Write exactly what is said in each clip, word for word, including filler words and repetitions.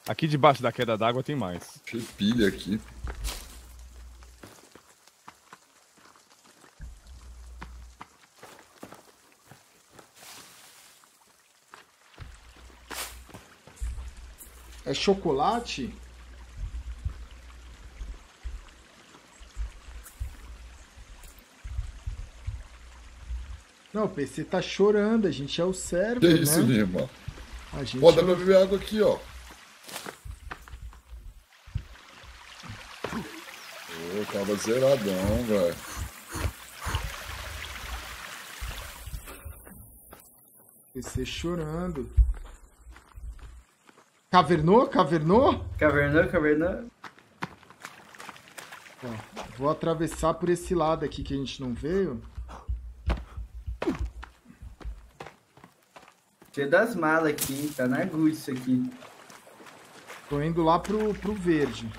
Aqui debaixo da queda d'água tem mais. Achei pilha aqui. É chocolate? Não, o P C tá chorando, a gente é o cérebro, Que né? isso, Lima? A gente Ó, dá é pra o... beber água aqui, ó. Ô, tava zeradão, velho. P C chorando. Cavernou? Cavernou? Cavernou, cavernou. Ó, vou atravessar por esse lado aqui que a gente não veio. Cheio das malas aqui, hein? Tá na agulha isso aqui. Tô indo lá pro, pro verde.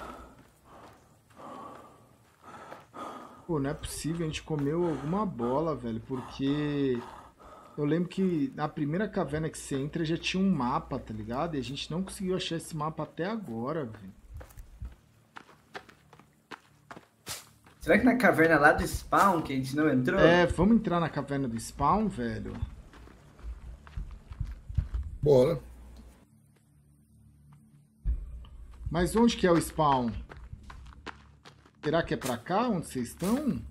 Pô, não é possível, a gente comeu alguma bola, velho, porque eu lembro que na primeira caverna que você entra já tinha um mapa, tá ligado? E a gente não conseguiu achar esse mapa até agora, velho. Será que na caverna lá do spawn que a gente não entrou? É, vamos entrar na caverna do spawn, velho? Bora. Mas onde que é o spawn? Será que é pra cá, onde vocês estão?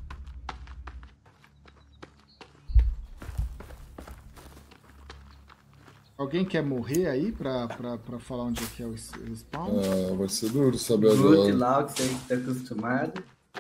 Alguém quer morrer aí pra, pra, pra falar onde é que é o s- o spawn? Ah, vai ser duro saber Good agora. lá, o que você tá acostumado.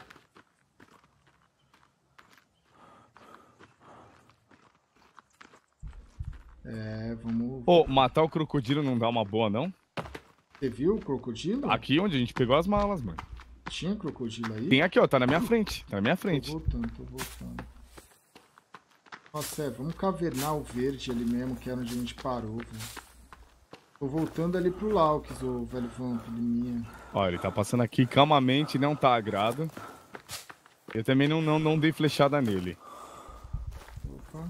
É, vamos... Ô, matar o crocodilo não dá uma boa, não? Você viu o crocodilo? Aqui onde a gente pegou as malas, mano. Tinha crocodilo aí? Tem aqui, ó, tá na minha frente. Tá na minha Tô frente. voltando, tô voltando. Nossa, é, vamos cavernar o verde ali mesmo, que era onde a gente parou, velho. Tô voltando ali pro Laux, ô velho Vamp, Liminha. Ó, ele tá passando aqui calmamente, não tá agrado. Eu também não, não, não dei flechada nele. Opa.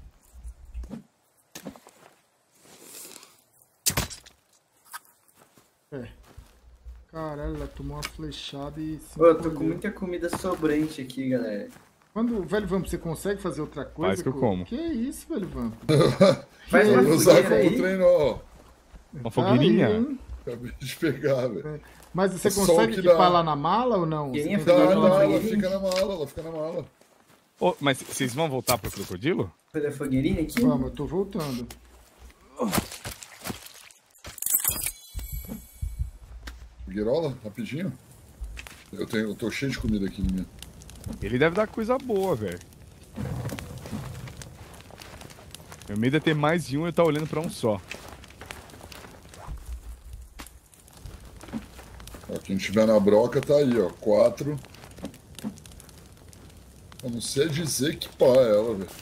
É. Caralho, ela tomou uma flechada e se Ô, eu tô com encolheu. muita comida sobrante aqui, galera. Quando, velho Vamp, você consegue fazer outra coisa? Faz que eu com- como. Que isso, velho Vamp? Faz Que uma Eu isso? usar fogueira como aí. treino, ó. Uma Tá fogueirinha? aí, hein? Acabei de pegar, velho. Mas você É só consegue o que equipar dá. lá na mala ou não? Você Fogueirinha, tem Tá, que- fogueirinha, não, ela fogueirinha. fica na mala, ela fica na mala. Ô, mas vocês vão voltar pro crocodilo? Fazer a fogueirinha aqui? Vamos, eu tô voltando. Guirola, rapidinho. Eu, tenho, eu tô cheio de comida aqui em mim. Ele deve dar coisa boa, velho. Meu medo é ter mais de um e eu tá olhando pra um só. Ó, quem tiver na broca tá aí, ó. Quatro. Eu não sei dizer que pá é ela, velho.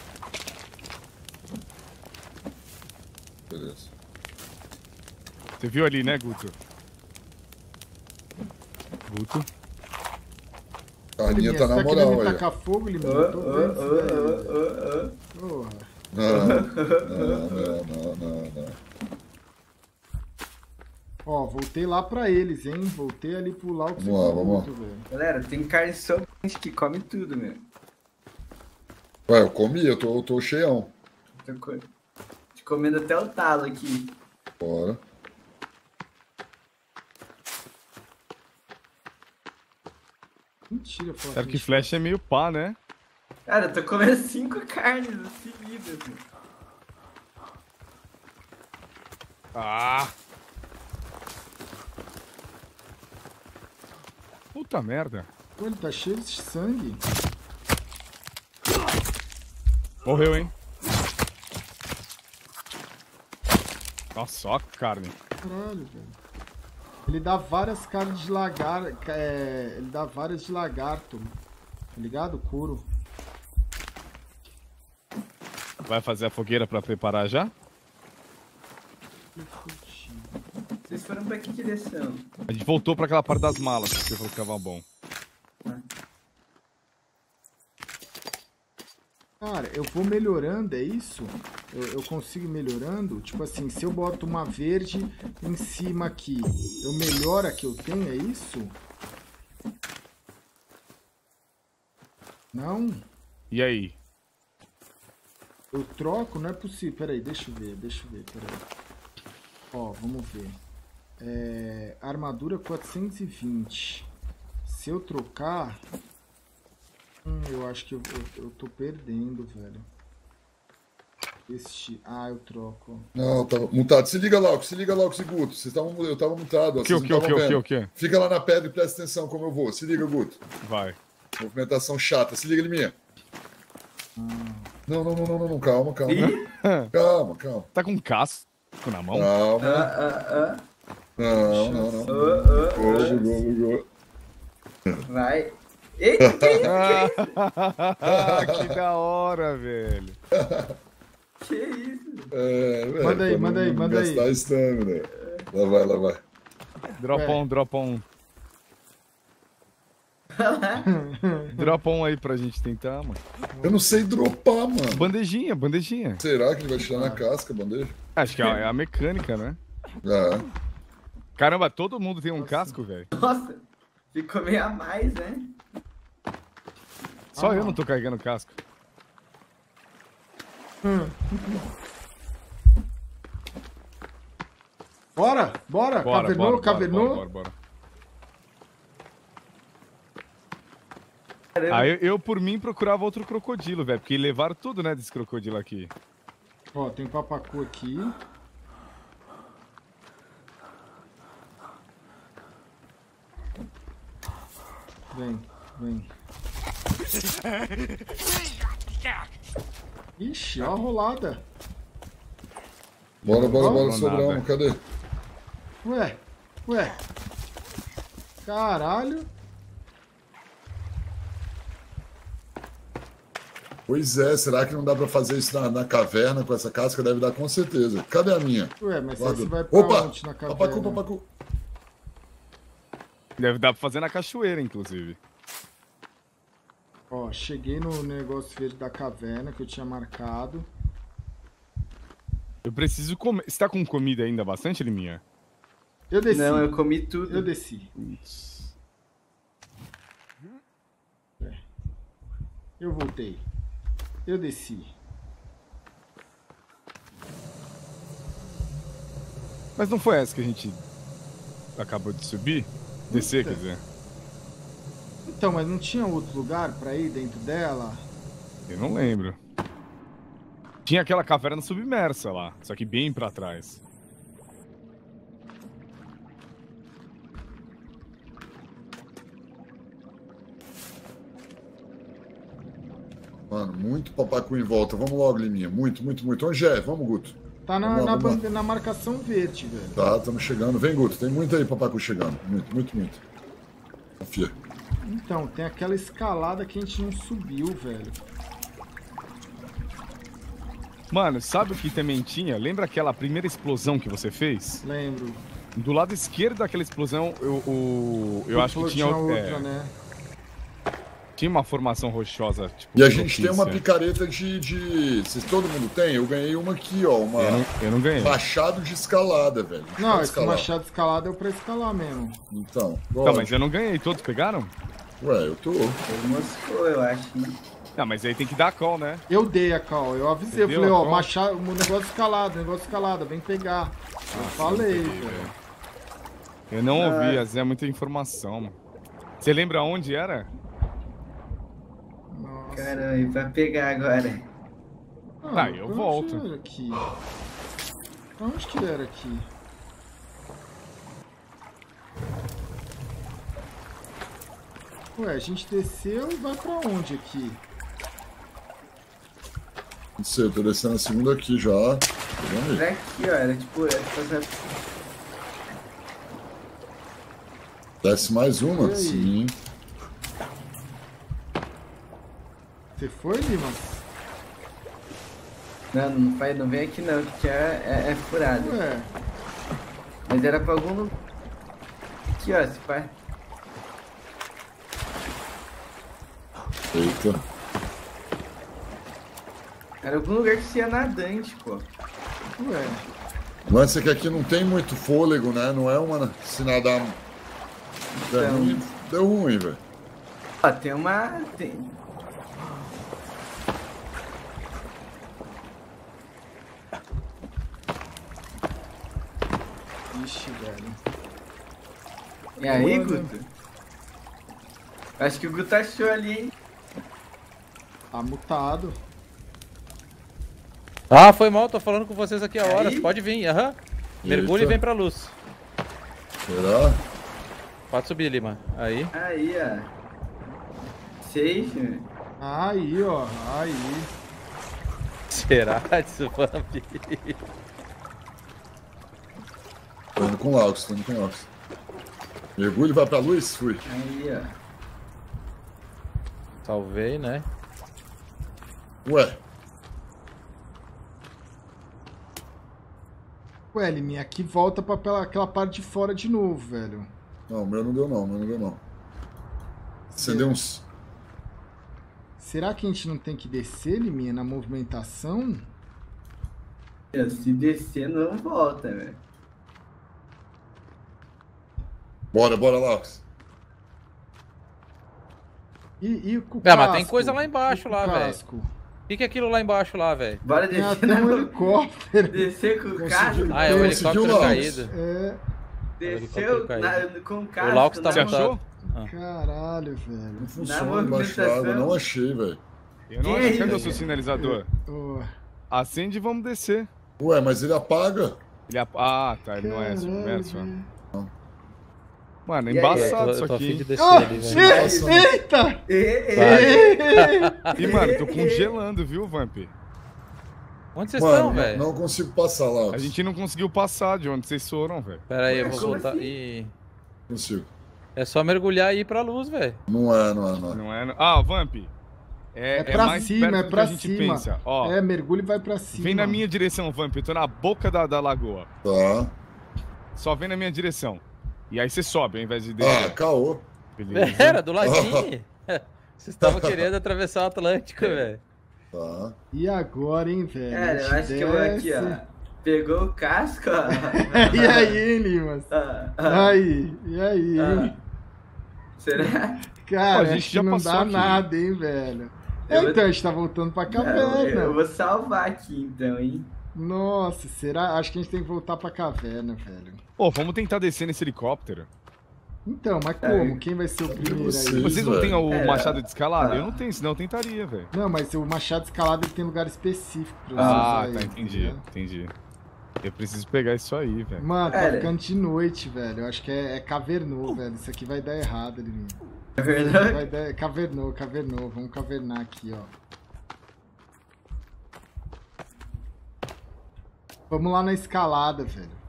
Beleza. Você viu ali, né, Guto? Guto. A Carlinha Liminha, tá você na tá querendo moral me aí. ó. tacar fogo, Liminha? Ô, Eu tô ô, vendo isso ô, daí, ô, velho. ô, ô. Porra. Não, não, não, não, não. Ó, voltei lá pra eles, hein? Voltei ali pro Laux. Vamos lá, vamos lá. velho. Galera, tem carne sobrante que come tudo, meu. Ué, eu comi, eu tô, eu tô cheião. Tô co- tô comendo até o talo aqui. Bora. Mentira, pô. Sabe que flecha é meio pá, né? Cara, eu tô comendo cinco carnes seguidas, meu. Ah! Puta merda. Pô, ele tá cheio de sangue. Morreu, hein? Nossa, só a carne. Caralho, velho. Ele dá várias carnes de lagarto. É, ele dá várias de lagarto. Tá ligado? Couro. Vai fazer a fogueira pra preparar já? Vocês foram pra que direção? A gente voltou pra aquela parte das malas, que você falou que tava bom. Cara, eu vou melhorando, é isso? Eu, eu consigo ir melhorando? Tipo assim, se eu boto uma verde em cima aqui, eu melhoro a que eu tenho, é isso? Não? E aí? Eu troco? Não é possível. Peraí, deixa eu ver, deixa eu ver, peraí. Ó, vamos ver. É, armadura quatrocentos e vinte. Se eu trocar... Hum, eu acho que eu, eu, eu tô perdendo, velho. Este... Ah, eu troco. Não, tava mutado. Se liga logo, se liga logo, Guto. Vocês tavam, eu tava mutado. O que, o que, o que, o que, o que? Fica lá na pedra e presta atenção como eu vou. Se liga, Guto. Vai. Movimentação chata. Se liga, Liminha. Ah. Não, não, não, não, não, calma, calma. Calma, calma. Tá com um casco na mão? Calma. Ah, ah, ah. Não, não, não. Oh, oh, Gol, oh. gol, gol. Vai. Eita, que isso? Ah, que da hora, velho. Que isso? É, velho, Manda aí, pra manda não aí, manda aí. gastar a estamina. Lá vai, lá vai. Drop Ué. on, drop on. Drop on aí pra gente tentar, mano. Eu não sei dropar, mano. Bandejinha, bandejinha. Será que ele vai tirar na casca a bandeja? Acho que é a, é a mecânica, né? Ah, Caramba, todo mundo tem um casco, velho. Nossa, ficou meio a mais, né? Só Ah. eu não tô carregando casco. Bora, bora, Bora, cavernou, bora, cavernou. bora, bora, bora. Caramba. Aí eu, eu, por mim, procurava outro crocodilo, velho. Porque levaram tudo, né, desse crocodilo aqui. Ó, tem papacu aqui. Vem, vem. Ixi, ó a rolada. bora, bora, Não, bora, não sobramos. nada. Cadê? Ué, ué. Caralho. Pois é, será que não dá pra fazer isso na, na caverna com essa casca? Deve dar com certeza. Cadê a minha? Ué, mas aí Guarda. você vai pra Opa! onde na caverna? Papacu, papacu. Deve dar pra fazer na cachoeira, inclusive. Ó, cheguei no negócio verde da caverna que eu tinha marcado. Eu preciso comer. Você tá com comida ainda bastante, Liminha? Eu desci. Não, eu comi tudo. Eu desci. É. Eu voltei. Eu desci. Mas não foi essa que a gente acabou de subir? Descer, Puta. quer dizer. Então, mas não tinha outro lugar pra ir dentro dela? Eu não lembro. Tinha aquela caverna submersa lá, só que bem pra trás. Mano, muito papacu em volta. Vamos logo, Liminha. Muito, muito, muito. Onde é? Vamos, Guto. Tá na, Vamos lá, na, vamos lá. bande- na marcação verde, velho. Tá, estamos chegando. Vem, Guto. Tem muito aí, papacu chegando. Muito, muito, muito. Confia. Então, tem aquela escalada que a gente não subiu, velho. Mano, sabe o que também tinha? Lembra aquela primeira explosão que você fez? Lembro. Do lado esquerdo daquela explosão, eu, o, eu acho que Falou tinha, outra, é, né? tinha uma formação rochosa. Tipo, E a gente tem uma propícia. picareta de, de... Se todo mundo tem, eu ganhei uma aqui, ó. Uma Eu não, eu não ganhei. machado de escalada, velho. Machado Não, de esse escalada. machado escalado é pra escalar mesmo. Então, Não, pode. mas eu não ganhei. Todos pegaram? Ué, eu tô. Ele moscou, eu acho, né? Não, mas aí tem que dar a call, né? Eu dei a call, eu avisei, eu Você falei, deu a ó, call? machado, o negócio escalado, negócio escalado, vem pegar. Eu falei, peguei, velho. Eu não Ah. ouvi, às vezes é muita informação, mano. Você lembra onde era? Nossa. Caramba, e pra pegar agora? Ah, eu pra volto. Onde era aqui? Pra onde que era aqui? Ué, a gente desceu e vai pra onde aqui? Não sei, eu tô descendo a segunda aqui já. Pegando aí. Era aqui, ó. Era tipo. Era fazer... Desce mais uma? E aí? Sim. Você foi, Lima? Não, não, vai, não vem aqui não, que é, é, é furado. Ué, Mas era pra algum lugar. Aqui, ó. Se pá. Eita. Era algum lugar que você ia nadante, pô. Ué. O lance é que aqui não tem muito fôlego, né? Não é uma... Se nadar... Deu Então. ruim, deu ruim, velho. Ó, tem uma... Tem... Ixi, velho. E aí, Mano. Guto? Acho que o Guto achou ali, hein? Tá mutado. Ah, foi mal, tô falando com vocês aqui a Aí? horas. Pode vir, aham. Mergulha e Eita. vem pra luz. Será? Pode subir, Lima. Aí. Aí, ó. Safe. Aí, ó. Aí. Será? Desvamp. Tô indo com o Laux, tô indo com o Laux. Mergulho, vai pra luz? Fui. Aí, ó. Salvei, né? Ué, Ué, Liminha, aqui volta pra pela- aquela parte de fora de novo, velho. não, o meu não deu não, o meu não deu não. Você deu uns... Será que a gente não tem que descer, Liminha, na movimentação? Se descer, não volta, velho. Bora, bora, Laux. E, e com o É, mas tem casco? coisa lá embaixo, E com lá, o velho. casco? O que, que é aquilo lá embaixo lá, velho? Bora Tem descer até na... um helicóptero. Descer com o Conseguiu. carro. Ah, é o Conseguiu, helicóptero Laux. caído. É, Desceu helicóptero na, com o O carro. Laux tá Você na- achou? caralho, velho. Não funciona embaixo movimentação. d'água, não achei, velho. Eu não Que achei. é Cadê o isso? seu sinalizador? Ô, Acende e vamos descer. Ué, mas ele apaga. Ele ap- Ah, tá. Ele não é caralho, submerso. ó. velho. Mano, é E aí, Eu embaçado tô, isso eu tô a fim aqui. de hein? descer Ah, ali, velho. e- Nossa, eita! Ê, ê, E, mano, tô congelando, viu, Vamp? Onde vocês Mano, estão, não, velho? não consigo passar, Laux. A gente não conseguiu passar de onde vocês foram, velho. Pera aí, eu Ué, vou como voltar. assim? Ih, Consigo. é só mergulhar e ir pra luz, velho. Não é, não é, não é. Não é? Ah, Vamp. É, É pra mais cima, perto é do pra que a gente cima. pensa. Ó, É, mergulho e vai pra cima. vem na minha direção, Vamp. Eu tô na boca da, da lagoa. Tá. Só vem na minha direção. E aí você sobe ao invés de Ah, descer. caô. Beleza. Era, do ladinho. Vocês estavam querendo atravessar o Atlântico, velho. Tá. E agora, hein, velho? Cara, A eu gente acho que eu vou aqui, desce. ó. Pegou o casco, ó. E aí, hein, Limas? Ah, ah, Aí, e aí, hein? ah. Será? Cara, Pô, a gente acho que já não passou dá aqui. nada, hein, velho? É, Eu vou- então, a gente tá voltando pra Não, caverna. eu vou salvar aqui, então, hein? Nossa, será? Acho que a gente tem que voltar pra caverna, velho. Pô, vamos tentar descer nesse helicóptero. Então, mas É. como? Quem vai ser o primeiro você. aí? Vocês não velho. têm o É. machado de escalada? Ah. Eu não tenho, senão eu tentaria, velho. Não, mas o machado escalado ele tem lugar específico pra você Ah, usar tá, ele, entendi, ligado? entendi. Eu preciso pegar isso aí, velho. Mano, tá Cara. ficando de noite, velho. Eu acho que é, é cavernou, velho. Isso aqui vai dar errado, Liminha. É verdade? Vai dar... Cavernou, cavernou. Vamos cavernar aqui, ó. Vamos lá na escalada, velho.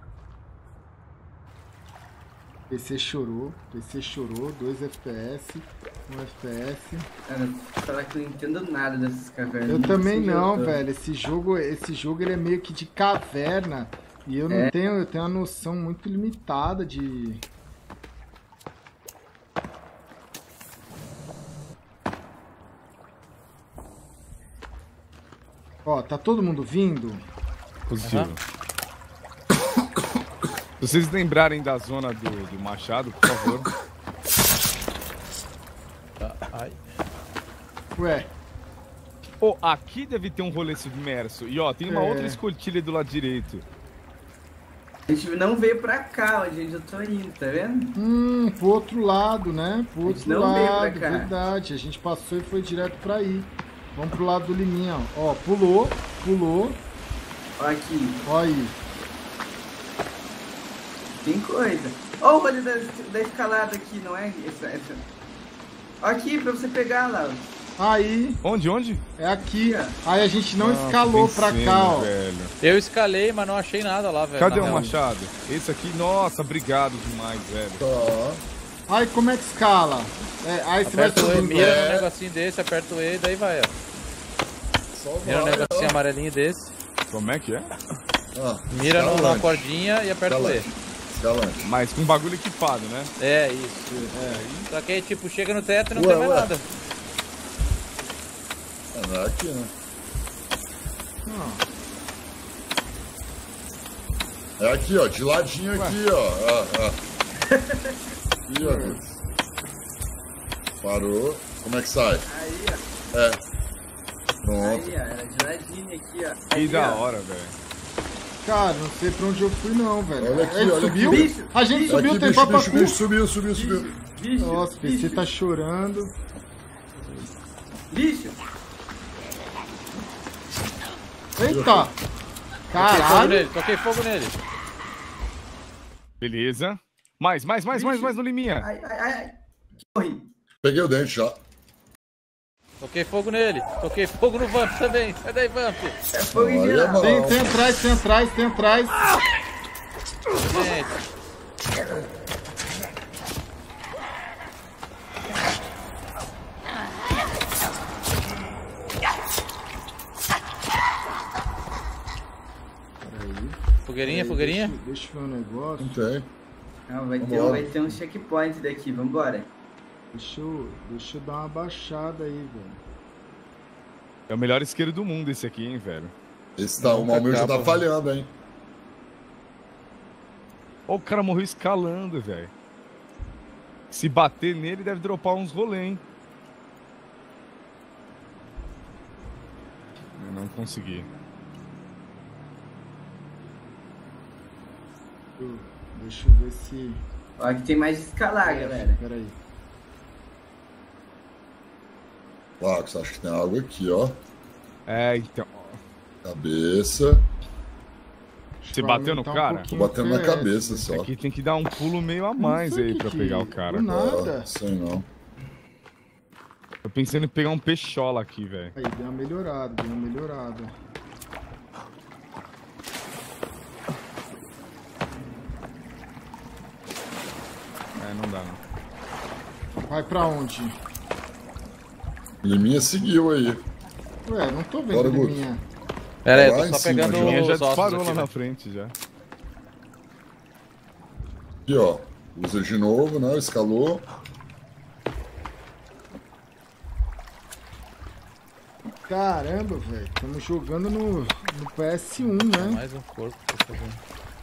P C chorou, P C chorou, dois F P S, um F P S. Cara, falar que eu não entendo nada dessas cavernas. Eu nem também sei não, onde eu tô. velho. Esse jogo, esse jogo ele é meio que de caverna e eu não É. tenho, eu tenho uma noção muito limitada de. Ó, tá todo mundo vindo? Positivo. Aham. Se vocês lembrarem da zona do, do machado, por favor. Tá, ai. Ué, Pô, aqui deve ter um rolê submerso. E ó, tem uma É. outra escotilha do lado direito. A gente não veio pra cá, onde eu tô indo, tá vendo? hum, pro outro lado, né? Pro A gente outro não veio pra lado, cá. verdade. A gente passou e foi direto pra aí. Vamos pro lado do Liminha, ó. Ó, pulou, pulou. Ó aqui, Ó aí. tem coisa. Ó o rolê da, da escalada aqui, não é? Essa, essa. Ó aqui, pra você pegar lá. Aí, Onde, onde? é aqui. Aqui, Aí a gente não Nossa, escalou pra vencendo, cá, ó. velho. Eu escalei, mas não achei nada lá, velho. Cadê na o real. machado? Esse aqui, nossa, obrigado demais, velho. Tá. Aí como é que escala? É, aí você vai Aperta o E, subindo. mira É. no negocinho desse, aperta o E e daí vai, ó. Só Mira no vai, negocinho ó. amarelinho desse. Como é que é? Ah, Mira no, na escalante, cordinha e aperta o E. escalante. Escalante. Mas com bagulho equipado, né? É, isso. É. Só que aí, tipo, chega no teto e não Ué, tem mais ué. nada. Ah, não é aqui, né? É aqui, ó, de ladinho aqui, ó. Ah, ah. Aqui, ó. Parou. Como é que sai? Aí, ó. É. Pronto. Aí, ó. Era de ladinho aqui, ó. Que Aí, da ó. hora, velho. Cara, não sei pra onde eu fui não, velho. Olha aqui, A gente olha subiu? aqui. Bicho, A gente bicho, subiu, Aqui, tem bicho, bicho, papacu. bicho, subiu, subiu, subiu. Bicho, bicho, Nossa, o P C bicho, tá chorando. bicho. Eita! Toquei fogo Caralho! nele, toquei fogo nele. Beleza. Mais, mais, mais, mais, Vixe. mais no Liminha. Ai, ai, ai. Morri. Peguei o dente já. Toquei fogo nele. Toquei fogo no Vamp também. Sai daí, Vamp. É fogo em Olha, geral. mano. Tem, tem atrás, tem atrás, tem atrás. Gente. Fogueirinha, fogueirinha. Deixa, deixa eu ver um negócio. Não tem. Não, vai ter, Vambora. vai ter um checkpoint daqui, vambora. Deixa eu, deixa eu dar uma baixada aí, velho. É o melhor isqueiro do mundo esse aqui, hein, velho. Esse tá, o Nunca Malmir já acaba, tá falhando, hein? Ó, o cara morreu escalando, velho. Se bater nele, deve dropar uns rolê, hein. Eu não consegui. Eu- Deixa eu ver se... Ó, aqui tem mais de escalar, galera. Pera aí. Marcos, acho que tem algo aqui, ó. É, então. Cabeça. Você bateu no Aumentar um cara? Tô pouquinho batendo o na P S. cabeça só. Aqui tem que dar um pulo meio a mais sei aí que pra que- pegar o cara. do nada. Ah, sei não. Tô pensando em pegar um peixola aqui, velho. Aí, deu uma melhorada, deu uma melhorada. É, não dá, não. Vai pra onde? Liminha seguiu aí. Ué, não tô vendo Bora, ele Guto. minha. Pera aí, Lá tô em só cima, pegando já. Minha já os ossos disparou aqui, lá na velho. frente já. Aqui, ó. Usa de novo, né? Escalou. Caramba, velho. Estamos jogando no, no P S um, né? Mais um corpo pra fazer.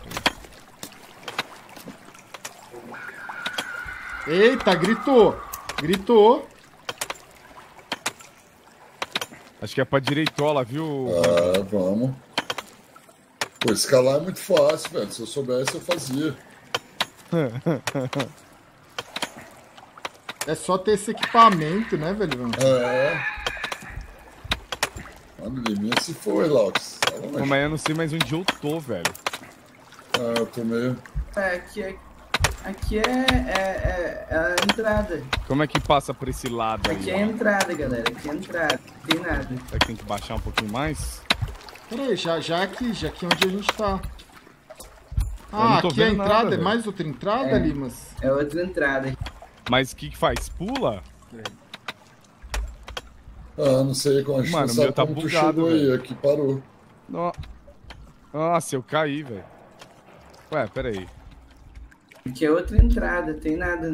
Eita, gritou. Gritou. Acho que é pra direitola, viu? Ah, vamos. Pô, escalar é muito fácil, velho. Se eu soubesse, eu fazia. É só ter esse equipamento, né, velho? É. Mano, Liminha se foi, Laux. Tá longe. Pô, mas eu não sei mais onde eu tô, velho. Ah, eu tô meio... É, aqui é, aqui é, é, é, é a entrada. Como é que passa por esse lado Aqui é a aí? ó? entrada, galera. Aqui é a entrada. Não tem nada. Será que tem que baixar um pouquinho mais? Pera aí, já, já aqui, já aqui onde a gente tá. não Ah, tô aqui é a vendo entrada, nada, é mais outra entrada, É. Limas? É outra entrada. Mas o que que faz? Pula? Ah, não sei como a gente Mano, não o sabe meu tá como tu bugado, chegou aí. velho. Aqui parou. No- Nossa, eu caí, velho. Ué, peraí. Aqui é outra entrada. Tem nada.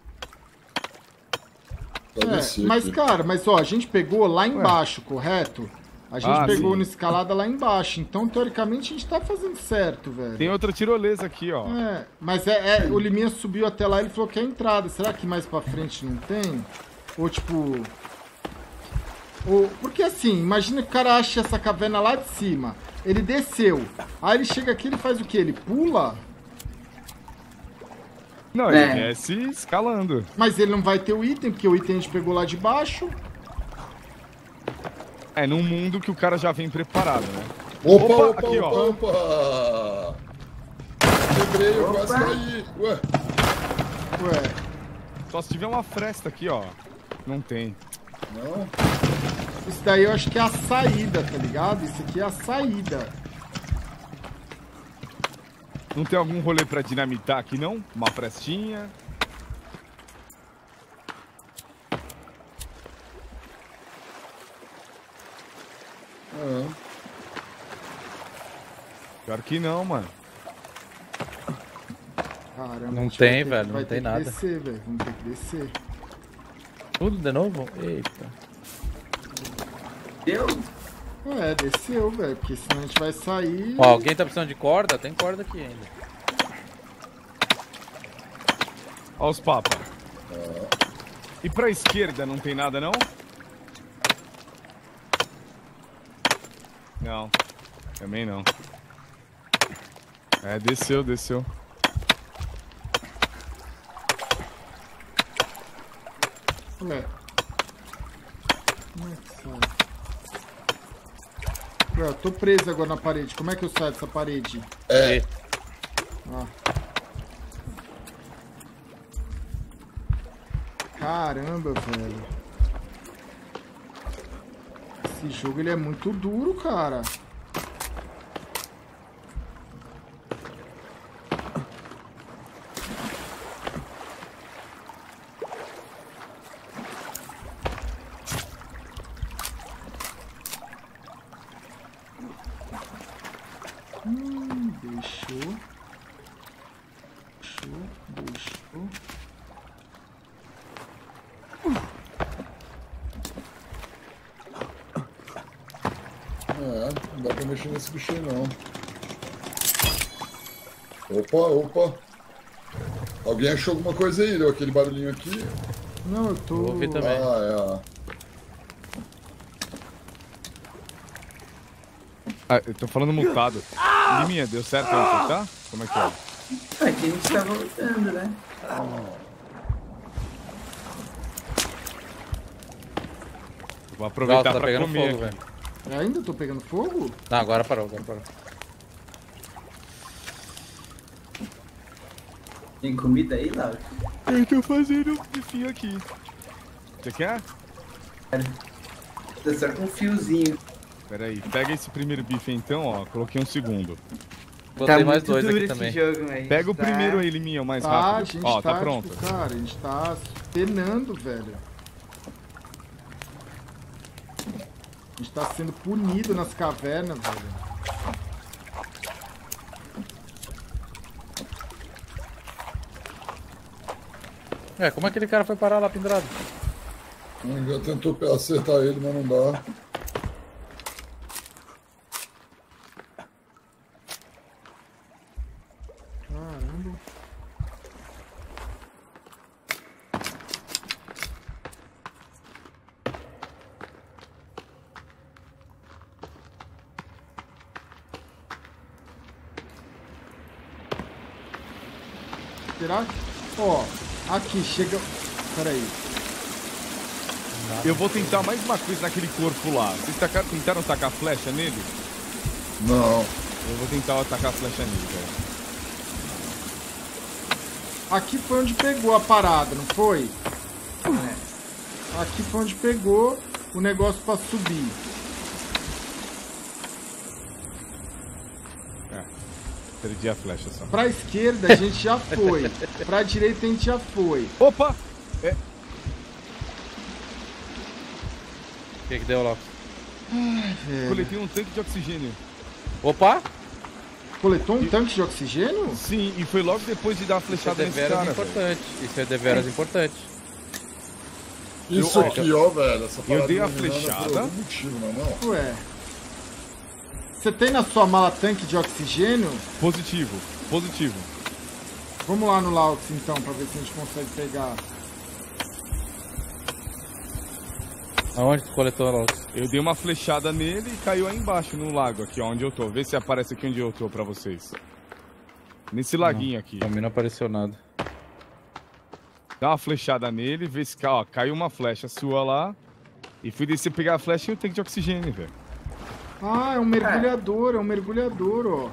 Só É, descer mas, aqui. cara, mas ó, a gente pegou lá embaixo, correto? A gente Ah, pegou sim. na escalada lá embaixo, então teoricamente a gente tá fazendo certo, velho. Tem outra tirolesa aqui, ó. É, mas é, é, o Liminha subiu até lá e ele falou que é a entrada. Será que mais pra frente não tem? Ou tipo... Ou, porque assim, imagina que o cara acha essa caverna lá de cima. Ele desceu. Aí ele chega aqui e ele faz o quê? Ele pula? Não, ele É. desce escalando. Mas ele não vai ter o item, porque o item a gente pegou lá de baixo. É, num mundo que o cara já vem preparado, né? Opa, Opa, opa, aqui, opa, ó. opa! Quebrei, eu quase Opa. caí. Ué, Ué, Só se tiver uma fresta aqui, ó. Não tem. não? isso daí eu acho que é a saída, tá ligado? Isso aqui é a saída. Não tem algum rolê pra dinamitar aqui, não? Uma frestinha? Ah, Pior que não, mano. Caramba, Não a gente tem, vai ter- velho, não vai tem ter que nada. descer, velho. Vamos ter que descer. Tudo de novo? Eita. Deu? É, desceu, velho, porque senão a gente vai sair... Ó, alguém tá precisando de corda? Tem corda aqui ainda. Ó os papas. E pra esquerda não tem nada, não? Não. Também não. É, desceu, desceu. Ué. Como é que sai? Ué, eu tô preso agora na parede. Como é que eu saio dessa parede? É. Ah. Caramba, velho. Esse jogo ele é muito duro, cara. Hum, deixou. Deixou, deixou. É, não dá pra mexer nesse bicho aí não. Opa, opa. Alguém achou alguma coisa aí? Deu aquele barulhinho aqui? Não, eu tô... Vou ouvir também. Ah, Ah, eu tô falando mutado. Liminha, deu certo aí, tá? Como é que é? Aqui a gente tá voltando, né? Vou aproveitar Nossa, tá pra pegando comer fogo, aqui. velho. Eu ainda tô pegando fogo? Não, agora parou, agora parou. Tem comida aí, Laura? Eu tô fazendo um bifinho aqui. Você quer? Tá só com um fiozinho. Pera aí, pega esse primeiro bife então, ó. Coloquei um segundo. Botei Tá mais muito dois duro aqui esse também. jogo, velho. Pega o Tá- primeiro aí, Liminha, o mais Tá, a rápido. gente Ó, tá, tá pronto. tipo, cara, a gente tá penando, velho. A gente tá sendo punido nas cavernas, velho. É, como aquele cara foi parar lá pendurado? é. Já tentou acertar ele, mas não dá. Caramba. Será que... Ó, aqui, chega... Pera aí. Eu vou tentar mais uma coisa naquele corpo lá. Vocês tacaram, tentaram tacar flecha nele? Não. Eu vou tentar atacar a flecha nele, velho. Aqui foi onde pegou a parada, não foi? Aqui foi onde pegou o negócio pra subir. É. Perdi a flecha só. Pra esquerda a gente já foi. Pra direita a gente já foi. Opa! É, O que que deu lá? coletei um tanque de oxigênio. Opa! Coletou um tanque de oxigênio? Sim, e foi logo depois de dar a Isso é flechada nesse deveras cara, velho. importante. Isso é deveras importante. Isso Eu- aqui, ó, velho. Essa parada dei a iluminada flechada. Por algum motivo, não é não? Ué. Você tem na sua mala tanque de oxigênio? Positivo, positivo. Vamos lá no Laux então, pra ver se a gente consegue pegar. Aonde tu coletou lá? Eu dei uma flechada nele e caiu aí embaixo, no lago, aqui ó, onde eu tô. Vê se aparece aqui onde eu tô pra vocês. Nesse laguinho aqui. Pra mim não apareceu nada. Dá uma flechada nele, vê se ó, caiu uma flecha sua lá. E fui descer pegar a flecha e o tanque de oxigênio, velho. Ah, é um mergulhador, é um mergulhador, ó.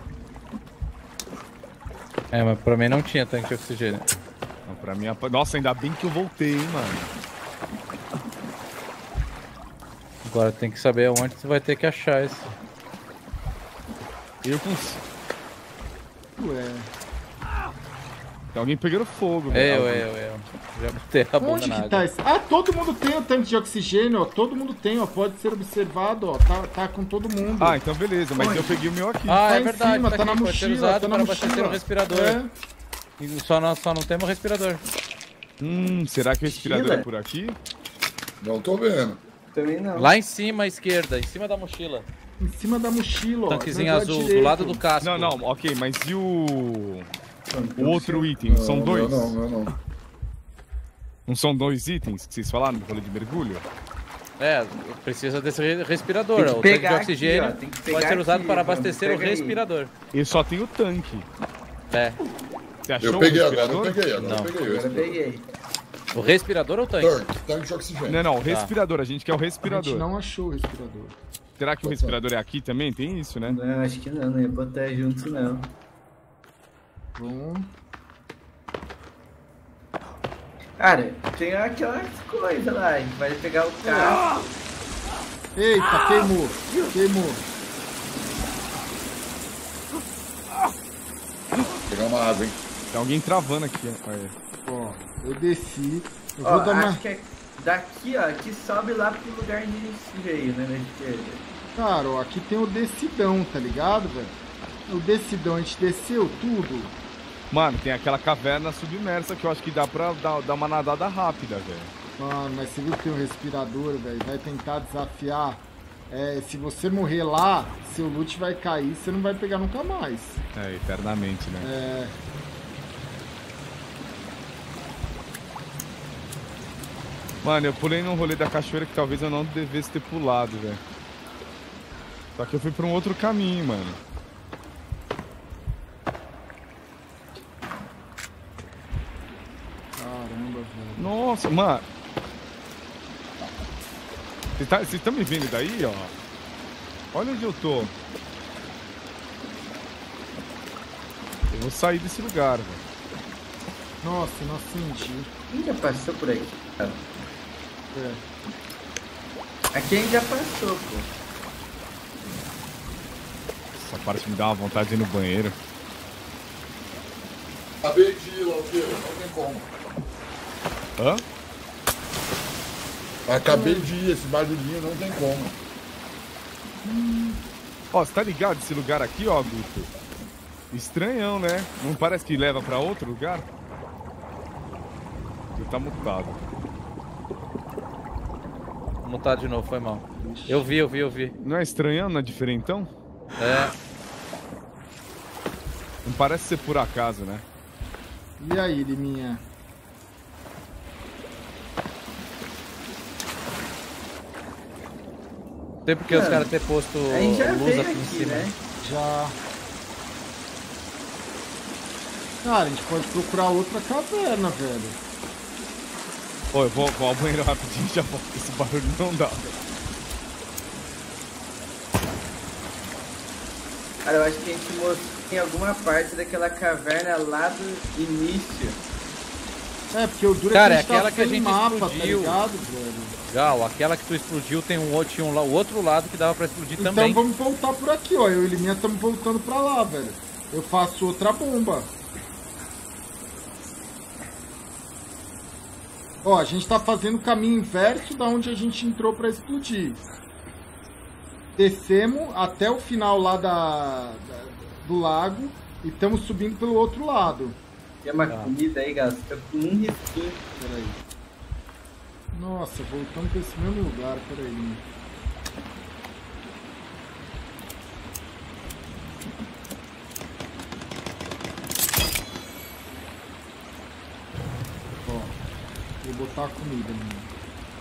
É, mas pra mim não tinha tanque de oxigênio. Não, pra mim, apa- nossa, ainda bem que eu voltei, hein, mano. Agora tem que saber onde tu vai ter que achar isso. Eu consigo. Ué. Tem alguém pegando fogo, Eu, velho. eu, eu. Já botei a bunda Onde na que água. tá esse? Ah, todo mundo tem o tanque de oxigênio, ó. Todo mundo tem, ó. Pode ser observado, ó. Tá, tá com todo mundo. Ah, então beleza, mas eu peguei o meu aqui. Ah, Tá é em verdade, cima, tá, tá na aqui, pode ser mochila, usado tá na para abastecer mochila. o respirador. É. E Só, não, só não temos respirador. Hum, será que o respirador Mochila? é por aqui? Não tô vendo. Também não. Lá em cima, à esquerda, em cima da mochila. Em cima da mochila, ó. Tanquezinho do azul, do direito. lado do casco. Não, não, ok, mas e o. O Não, outro item? São Não, dois? Não, não, não. Não são dois itens que vocês falaram no rolê de mergulho? É, precisa desse re- respirador. Tem que O tanque de pegar aqui, oxigênio ó, tem que pode pegar ser usado aqui, para vamos, abastecer o pega aí. respirador. Eu só tenho o tanque. É. Você achou Eu peguei o agora, respirador? eu peguei, agora Não. eu peguei. Agora eu esse. peguei. O respirador ou o tanque? Tanque, tanque de oxigênio. Não, não, o respirador. A gente quer o A gente respirador. não achou o respirador. Será que o respirador é aqui também? Tem isso, né? Não, acho que não, não ia botar junto não. Bom. Cara, tem aquelas coisas lá, a gente vai pegar o carro. Eita, queimou. Queimou. Vou pegar uma água, hein? Tem alguém travando aqui. ó. Aí. Ó, eu desci. Eu Ó, vou dar acho uma... que é daqui, ó, que sobe lá pro lugar onde a gente veio, né, na esquerda. Cara, ó, aqui tem o decidão, tá ligado, velho? O decidão, a gente desceu tudo. Mano, tem aquela caverna submersa que eu acho que dá pra dar, dar uma nadada rápida, velho. Mano, mas você viu que tem um respirador, velho? Vai tentar desafiar. É, se você morrer lá, seu loot vai cair, você não vai pegar nunca mais. É, eternamente, né? É. Mano, eu pulei num rolê da cachoeira que talvez eu não devesse ter pulado, velho. Só que eu fui pra um outro caminho, mano. Caramba, velho. Nossa, mano. Vocês tá, vocês estão me vendo daí, ó? Olha onde eu tô. Eu vou sair desse lugar, velho. Nossa, não acendi. Quem já passou por aqui? cara? É. Aqui a gente já passou, pô. Essa parte me dá uma vontade de ir no banheiro. Acabei de ir, Lauqueiro, não tem como. Hã? Acabei de ir, esse barulhinho não tem como. Ó, você tá ligado esse lugar aqui, ó, Guto? Estranhão, né? Não parece que leva pra outro lugar? Ele tá mutado. Vou mutar de novo, foi mal. Eu vi, eu vi, eu vi. Não é estranhão, não é diferentão? É. Não parece ser por acaso, né? E aí, Liminha? Não tem porque os Mano, caras ter posto A gente já luz veio aqui em aqui, cima. né? Já. Cara, a gente pode procurar outra caverna, velho. Ô, eu vou, vou ao banheiro rapidinho e já volto. Esse barulho não dá. Cara, eu acho que a gente mostrou em alguma parte daquela caverna lá do início. É, porque o duro Cara, é é que a aquela gente que a tá sem gente mapa, explodiu. tá ligado, velho? Gal, aquela que tu explodiu tem um outro, tinha um, la- o outro lado que dava pra explodir Então também. vamos voltar por aqui, ó. Eu e Liminha estamos voltando pra lá, velho. Eu faço outra bomba. Ó, a gente tá fazendo o caminho inverso da onde a gente entrou pra explodir. Descemos até o final lá da, da- do lago e estamos subindo pelo outro lado. Tem uma Tá. comida aí, Gal. Você tá com um risquinho. Peraí. Nossa, voltamos pra esse mesmo lugar, peraí. Liminha. Ó, vou botar a comida, Liminha.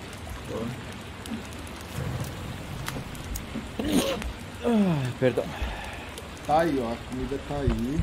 Ai, perdão. Tá aí, ó, a comida tá aí.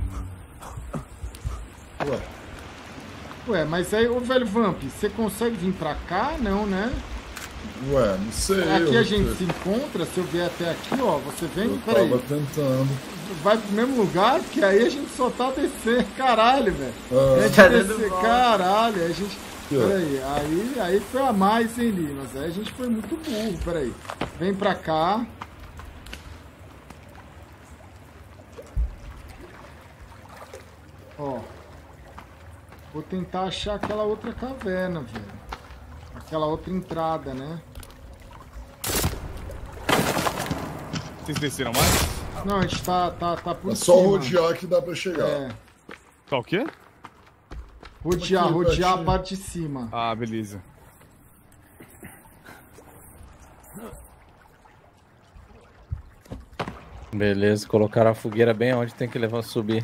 Ué, Ué, mas aí, ô velho Vamp, você consegue vir pra cá? Não, né? ué, não sei. Aqui eu, a gente se encontra, se eu vier até aqui, ó, você vem, Eu peraí, tava tentando. vai pro mesmo lugar, porque aí a gente só tá descendo, caralho, velho. Ah, A gente Tá dando descer, volta. caralho, a gente... Aqui, ó. Peraí, aí, aí foi a mais, hein, Limas? Aí a gente foi muito burro, peraí. Vem pra cá. Ó. Vou tentar achar aquela outra caverna, velho. Aquela outra entrada, né? Vocês desceram mais? Não, a gente tá, tá, tá por é só cima. rodear que dá pra chegar. É, Tá o quê? rodear, Aqui, rodear a pertinho. parte de cima. Ah, beleza. Beleza, colocaram a fogueira bem onde tem que levar subir.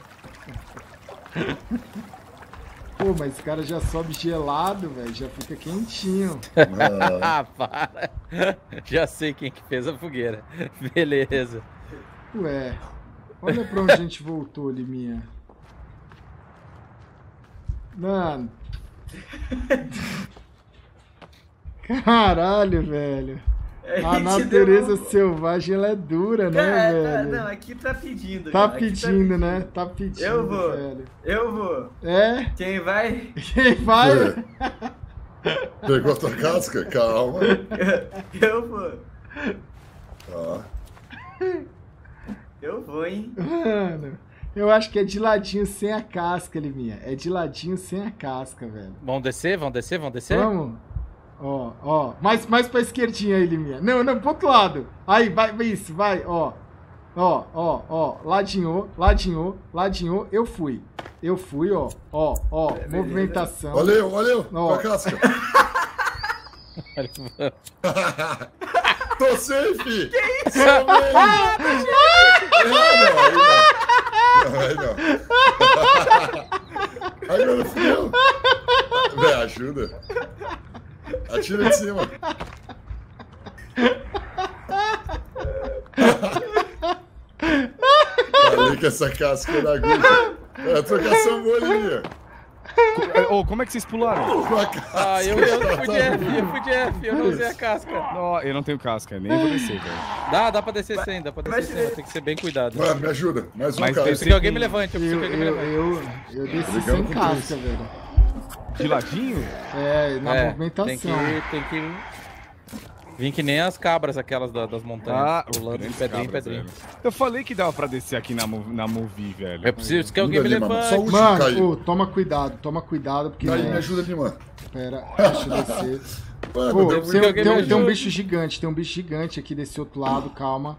Pô, mas esse cara já sobe gelado, velho. Já fica quentinho. Ah, para. Já sei quem que fez a fogueira. Beleza. Ué, olha pra onde a gente voltou, Liminha. Mano. Caralho, velho. A natureza selvagem, ela é dura, né, Cara, velho? não, aqui tá pedindo. Tá cara, aqui pedindo, né? Tá pedindo, Eu vou. velho. Eu vou. É? Quem vai? Quem vai? Pegou a tua casca? Calma. Eu vou. Tá. Eu vou, hein? Mano, eu acho que é de ladinho sem a casca, Liminha. É de ladinho sem a casca, velho. Vão descer, vão descer, vão descer? Vamos? Ó, ó. Mais, mais pra esquerdinha aí, Liminha. Não, não, pro outro lado. Aí, vai, isso, vai, ó. Ó, ó, ó. Ladinho, ladinho, ladinho. Eu fui. Eu fui, ó. Ó, ó. Beleza. Movimentação. Valeu, valeu. Ó. Com a casca. Tô safe! Que isso? Não, aí não. Aí não, fudeu. Véi, ajuda. Atira de cima. Falei que essa casca era aguda. É a trocação boa, Liminha. Ô, como é que vocês pularam? Com a casca. Ah, eu, eu fui de F, eu fui de F, eu não usei a casca. Não, eu não tenho casca, nem vou descer, velho. Dá, dá pra descer sem, dá pra descer Mas- sem, mas tem que ser bem cuidado. Mano, me ajuda. Mais um Mas cara. tem- Eu preciso que alguém me levante, eu preciso Eu, que alguém me eu, levante. eu, eu desci Brigando sem com casca, isso. velho. De ladinho? É, na É, movimentação. Tem que, tem que vir que nem as cabras aquelas da- das montanhas, Ah, pulando de grandes pedrinha em cabras, pedrinha. velho. Eu falei que dava pra descer aqui na, Mo- na Movi, velho. Eu preciso que alguém me Ajuda ali, mano. Só o levante. último Mano, caiu. ô, toma cuidado, toma cuidado, porque... Aí, né, me ajuda ali, mano. Pera, deixa eu descer. Mano, Pô, deu tem, muito... alguém tem me um, tem um ajude. bicho gigante, tem um bicho gigante aqui desse outro lado, calma.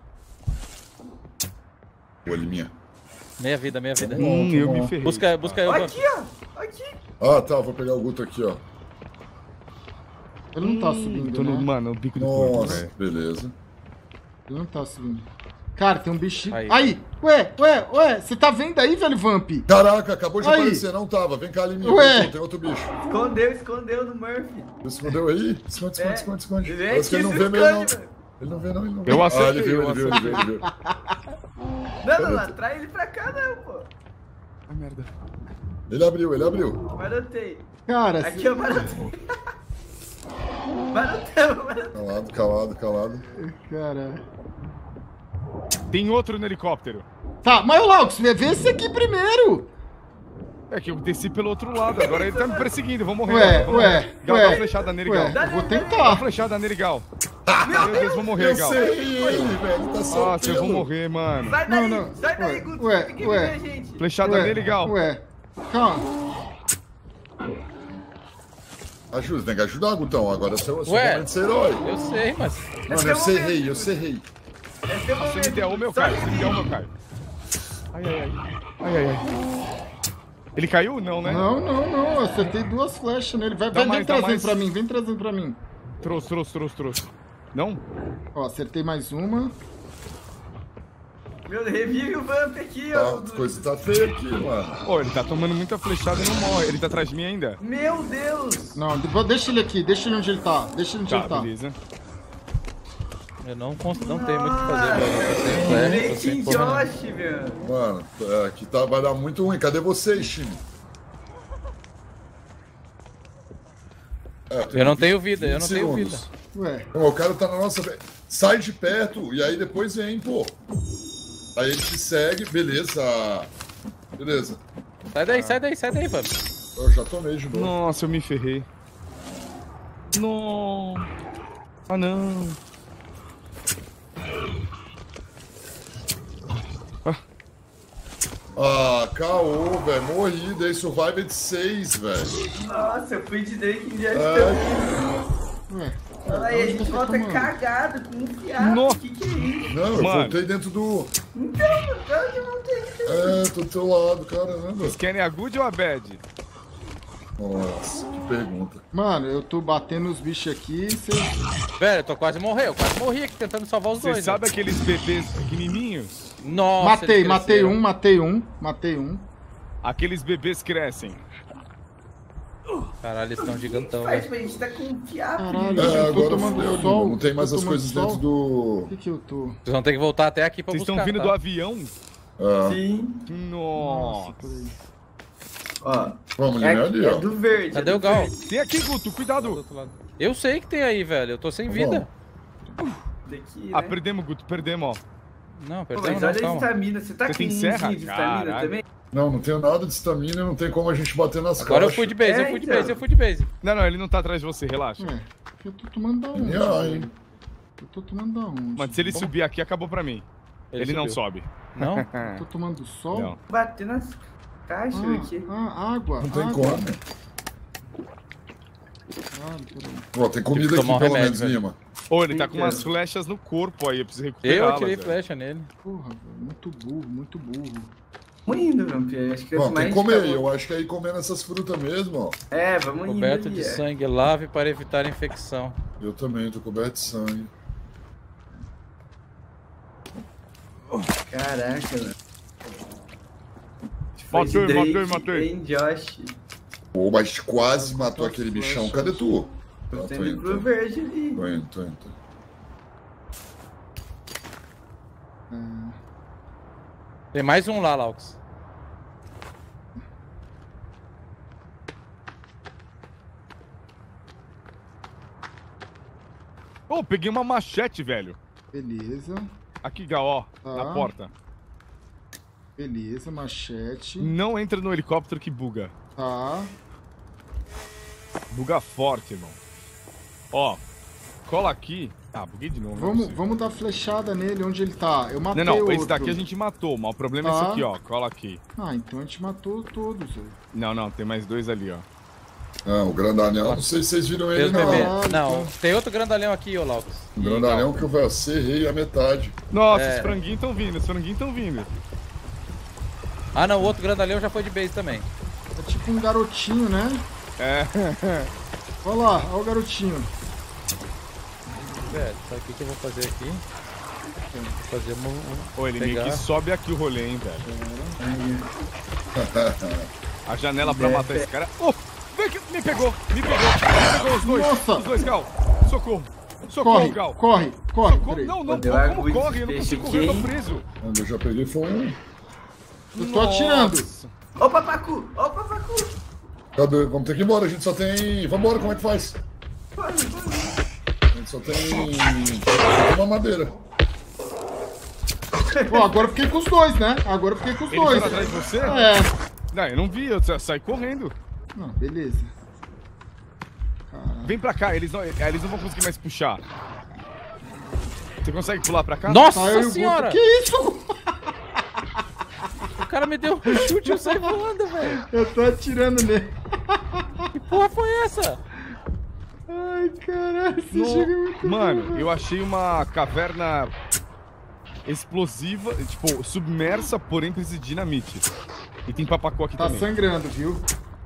Boa, Liminha. Meia vida, meia vida. Hum, eu bom. me ferrei. Busca, busca eu, Aqui, ó. Aqui. Ah, tá. Vou pegar o Guto aqui, ó. Ele não tá Eu subindo, tô no, né? mano, no bico do corpo, Nossa, velho. beleza. Ele não tá subindo. Cara, tem um bicho... Aí. Aí, ué, ué, ué, você tá vendo aí, velho, Vamp? Caraca, acabou de Aí. aparecer, não tava. Vem cá, Liminha. Ué. Tem outro bicho. Escondeu, escondeu no Murphy. Ele escondeu aí? Esconde, esconde, É. esconde, esconde. Ele é Parece que ele não aqui, vê se mesmo, não. esconde, mano. Ele não vê, não, ele não vê. Eu Ah, acertei, ele viu, eu ele viu, ele viu, ele viu. Não, não, não, atrai ele pra cá, não, pô. Ai, merda. Ele abriu, ele abriu. Marotei. Cara, Aqui cê- eu marotei. Marotamos, marotamos. Calado, calado, calado. cara... Tem outro no helicóptero. Tá, mas Laux, vê esse aqui primeiro. É que eu desci pelo outro lado, agora ele tá me perseguindo, vou morrer. Ué, vou morrer. ué, Gal, ué. dá uma flechada nele, Ué, Gal. eu vou Dá uma tentar. flechada nele, Gal. Meu Deus, vou morrer, Eu Gal. sei ele, velho. Tá só Nossa, eu vou morrer, mano. Sai Não, daí, não. sai daí, Ué, Guto. ué, Tem que ué. ver, gente. Flechada Ué, nele, Gal. Ué, calma. Ajuda, tem que ajudar, Gutão. Agora é seu, seu Ué. momento de ser herói. Eu sei, mas... Mano, eu sei rei, eu sei rei. Esse é o Se me momento. der um, meu Só cai. que- Se me der um, meu cai. Ai, ai, ai. Ai, ai, ai. Ele caiu? Não, né? Não, não, não. Eu acertei duas flechas nele. Vai, Dá vai mais, vem dá trazendo mais. pra mim, vem trazendo pra mim. Trouxe, trouxe, trouxe, trouxe. Não? Ó, acertei mais uma. Meu, revive o Vamp aqui, Tá, ó. a coisa tá feia aqui, mano. Ô, ele tá tomando muita flechada e não morre. Ele tá atrás de mim ainda? Meu Deus. Não, depois deixa ele aqui, deixa ele onde ele tá. Deixa ele onde Tá, ele tá. beleza. Eu não, cons- não tenho muito o que fazer, mano. Eu tô sem flash, tô Direitinho sem porra nenhuma. Josh, meu. Mano, é, aqui tá, vai dar muito ruim. Cadê vocês, time? É, tem Eu não vinte tenho vida, eu não tenho segundos. vida. Ué, Pô, o cara tá na nossa. ve- Sai de perto e aí depois vem, pô. Aí ele te segue, beleza. Beleza. Sai daí, sai daí, sai daí, Vamp. Eu já tomei de novo. Nossa, eu me ferrei. Não. Ah, não. Ah, caô, velho. Morri, dei survival de seis, velho. Nossa, eu fui de Drake em diante É, ué. Aí a Onde gente você tá volta tomando? cagado, com um fiado. No- O que que é isso? não, eu Mano. voltei dentro do. Então, onde eu voltei? É, tô do teu lado, caramba. Vocês querem a good ou a bad? Nossa, que pergunta. Mano, eu tô batendo os bichos aqui e cê... Velho, eu tô quase morrendo, eu quase morri aqui tentando salvar os Vocês dois. sabem aqueles bebês pequenininhos? Nossa, Matei, eles matei cresceram. um, matei um, matei um. Aqueles bebês crescem. Caralho, eles estão gigantão, Faz, velho. mas a gente tá com um fiapo. Caralho, É, eu tô agora tomando fudeu, sol. não tem mais tô as tomando coisas sol. dentro do... O que que eu tô? Vocês vão ter que voltar até aqui pra Vocês buscar, estão vindo tá? do avião? Ah, Sim. Nossa. peraí. Ó. vamos É, ali, ali, é ó. do verde. Cadê é o do Gal? verde. Tem aqui, Guto, Do cuidado. outro lado. Eu sei que tem aí, velho. Eu tô sem vida. Daqui, né? Ah, perdemos, Guto, perdemos, ó. Não, Pô, perdão, mas não, olha a calma. estamina. Você tá Você com tem um serra? de estamina Caralho. também? Não, não tenho nada de estamina, não tem como a gente bater nas Agora eu caixas. fui de base, eu É, fui de então. base, eu fui de base. Não, não, ele não tá atrás de você, relaxa. É, eu tô tomando da onde? Ah, velho? hein. Eu tô tomando da onde? Mas se ele Bom. subir aqui, acabou pra mim. Ele, não subiu. sobe. Não? Eu tô tomando sol? Não. Bater nas caixas aqui. Ah, ah, água. Não tem água. como. Ah, peraí. Ó, tem comida Tive que aqui, tomar um pelo remédio, menos, velho. Lima. Ô, ele tá com Sim, umas cara. flechas no corpo aí, eu preciso Eu recuperar. atirei flecha nele. Porra, velho, muito burro, muito burro. Vamos indo, Vampiro. Acho que é Ó, o tem mais que comer, acabou. eu acho que aí comendo essas frutas mesmo, ó. É, vamos indo Coberto ali, de é. sangue, lave para evitar infecção. Eu também, tô coberto de sangue. Caraca, mano. Matei, Foi de matei, Drake, matei. Hein, Josh? Pô, mas quase matou Quantas aquele bichão. flechas? Cadê tu? Tô Ah, tô tendo indo, pro tô, verde ali. tô indo, tô indo. tô indo. É, Tem mais um lá, Laux. Ô, peguei uma machete, velho. beleza, Aqui, Gal, ó, Tá. na porta. beleza, machete. Não entra no helicóptero que buga. Tá. Buga forte, irmão. Ó, cola aqui. Ah, buguei de novo. não é Vamos, possível. vamos dar flechada nele, onde ele tá. Eu matei Não, não, outro. esse daqui a gente matou, mas o problema é Tá. esse aqui, ó. Cola aqui. Ah, então a gente matou todos, velho. Não, não, tem mais dois ali, ó. Ah, o grandalhão, não sei se vocês viram ele, Deus não. bebê. Caralho, Não, então. tem outro grandalhão aqui, ô Laux. O grandalhão que eu velho, serrei a metade. Nossa, É. os franguinhos estão vindo, os franguinhos estão vindo. Ah, não, o outro grandalhão já foi de base também. É tipo um garotinho, né? É. Olha lá, olha o garotinho. Velho, sabe o que que eu vou fazer aqui? Vou fazer um... um- Ô, ele meio pegar. que sobe aqui o rolê, hein, velho. A janela pra matar esse cara. Ô, vem aqui, me pegou, me pegou. Me pegou os dois. Nossa. Os dois, Gal. Socorro. Socorro, Corre, Gal. corre, corre. Socorro. peraí. Não, não, Deu como agulha de corre? Eu não peixe consigo correr, eu tô aqui, preso. Onde eu já peguei foi um. Eu tô atirando. Nossa. Opa, Pacu! Opa, Pacu! Cadê? Vamos ter que ir embora, a gente só tem. Vambora, como é que faz? Corre, corre. A gente só tem. Uma madeira. Ó, agora eu fiquei com os dois, né? Agora eu fiquei com os Eles dois. foram atrás de você? É. Não, eu não vi, eu sa- saí correndo. Não, beleza. Vem pra cá, eles não, eles não vão conseguir mais puxar. Você consegue pular pra cá? Nossa Tá, eu e o Guto. senhora! Que isso? O cara me deu um chute e eu saí voando, velho. Eu tô atirando nele. Que porra foi essa? Ai, caralho, esse No- jogo é muito Mano, bom, velho. eu achei uma caverna explosiva, tipo, submersa, porém precisa de dinamite. E tem papacu aqui Tá também. sangrando, viu?